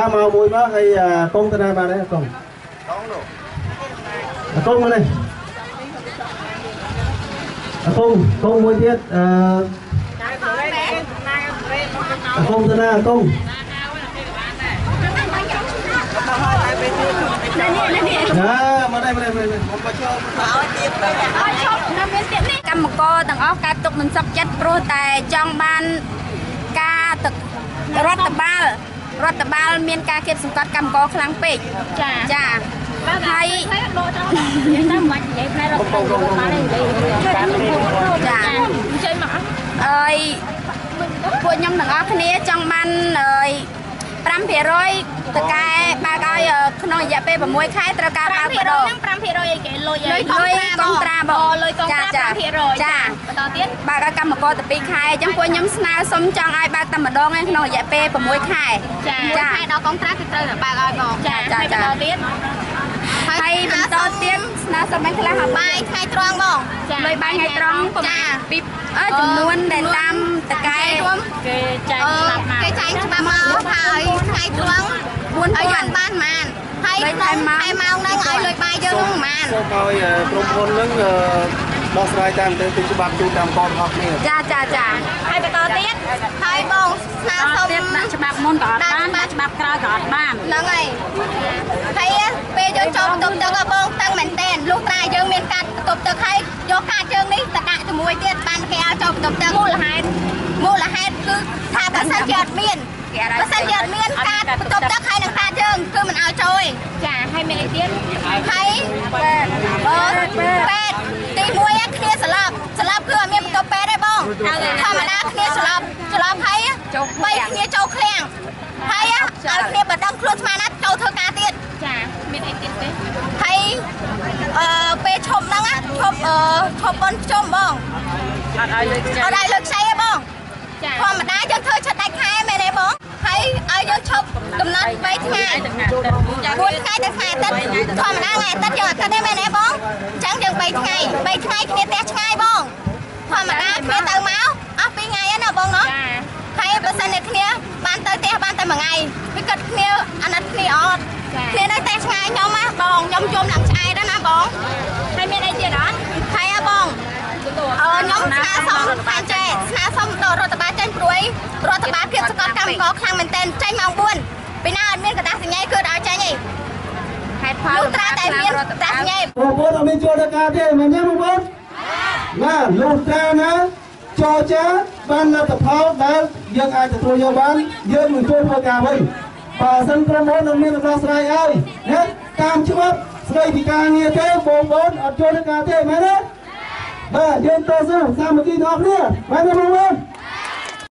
Cha màu mùi má hay con tên này bà đấy con. Con này. Con mùi tiết con tên này con. Mà đây. Cầm một cô tầng ốc ca tục mình sắp chết pro tài trong ban ca thực rốt ba miền ca kiệt sung cắt cầm cô khlang pek cha hay ơiពួកខ្ញុំទាំងអស់គ្នាចង់បាន5% តកែបើកឲ្យក្នុងរយៈពេល6ខែត្រូវការបើកម្ដង 5% អីគេលុយកុងត្រាបងលុយកុងត្រា 5% ចាបន្តទៀតបើកឲ្យកម្មករទៅ2ខែអញ្ចឹងពួកខ្ញុំស្នើសុំចង់ឲ្យបើកតែម្ដងឯក្នុងរយៈពេល6ខែចាខែដល់កុងត្រាគឺត្រូវតែបើកឲ្យបងចាបន្តទៀតហើយបន្តទៀតស្នើសុំឲ្យខ្លះបាយថ្ងៃត្រង់បងលុយបាយថ្ងៃត្រង់ចាពីចំនួនដែលតាមតកែគេចែកច្បាប់មកគេចែកច្បាប់មកហើយថ្ងៃត្រង់4ឲ្យបានប៉ុន្មានហើយខែម៉ោងហ្នឹងឲ្យលុយបាយយើងហ្នឹងប៉ុន្មានសូមឲ្យក្រុមហ៊ុនហ្នឹងដោះស្រាយតាមទៅច្បាប់ជូនតាមកនរបស់គ្នាចាហើយបន្តទៀតហើយបងស្នើសុំដាក់ច្បាប់មុនក៏អត់បានច្បាប់ក្រោយក៏អត់បានហ្នឹងហើយហើយពេលយើងចូលបន្ទប់ទឹកបងតាំងមែនតើលុះត្រាយើងមានកាត់បន្ទប់ទឹកហើយយកកាត់ជើងនេះទៅដាក់ជាមួយទៀតបានគេឲ្យចូលបន្ទប់ទឹកមូលហេតុគឺថាបើសិនជាអត់មានកាត់បន្ទប់ទឹកហើយនឹងកាត់ជើងគឺមិនឲ្យចូលចាហើយមានអីទៀតហើយពេទ្យទី1គ្នាស្លាប់គឺអត់មានបន្ទប់ពេទ្យទេបងធម្មតាគ្នាស្លាប់ហើយ3គ្នាចូលឃ្លាំងហើយឲ្យគ្នាបដិងខ្លួនស្មានណាចូលធ្វើការទៀតចាមានអីទៀតទេហើយពេលឈប់ហ្នឹងឈប់បនជុំបងអត់ឲ្យលើកខ្ចីទេបងធម្មតាយើងធ្វើឆិតដាច់ខែមែនទេបងហើយឲ្យយើងឈប់កំណត់3ថ្ងៃ4ថ្ងៃទៅខែអាទិត្យធម្មតាថ្ងៃអាទិត្យយើងអត់គិតទេមែនទេបងអញ្ចឹងយើង3ថ្ងៃគ្នាផ្ទះឆ្ងាយបងធម្មតាគ្នាទៅមកអស់2ថ្ងៃណាបងណោះហើយបើសិនតែគ្នាបានទៅផ្ទះបានតែ1ថ្ងៃវាគិតគ្នាអាណិតគ្នាអត់គ្នានៅតែឆ្ងាយខ្ញុំណាបងខ្ញុំជុំឡើងឆ្អែតណាបងហើយមានអីទៀតអត់ហើយបងខ្ញុំស្នើសុំខាងចេស្នើសុំដល់រដ្ឋបាលចេញព្រួយរដ្ឋបាលភាពសកលកម្មករខ្លាំងមែនទែនចេញម៉ោង4ពីណាអត់មានកតាសញ្ញាគឺដល់ចេញឯងហេតុផលត្រាតែមានកតាសញ្ញាបងប្អូនអត់មានចូលដល់ការទេមែនទេបងប្អូនណាលោកត្រាណាចូលចាបានលទ្ធផលដែលយើងអាចទទួលយកបានយើងនឹងជួយធ្វើការវិញបើសិនក្រុមហ៊ុននឹងមានដំណោះស្រាយឲ្យណាតាមច្បាប់ស្ដីពីការងារទេបងប្អូនអត់ចូលដល់ការទេមែនទេបាទយើងតស៊ូសាមគ្គីទាំងអស់គ្នាមែនទេបងប្អូន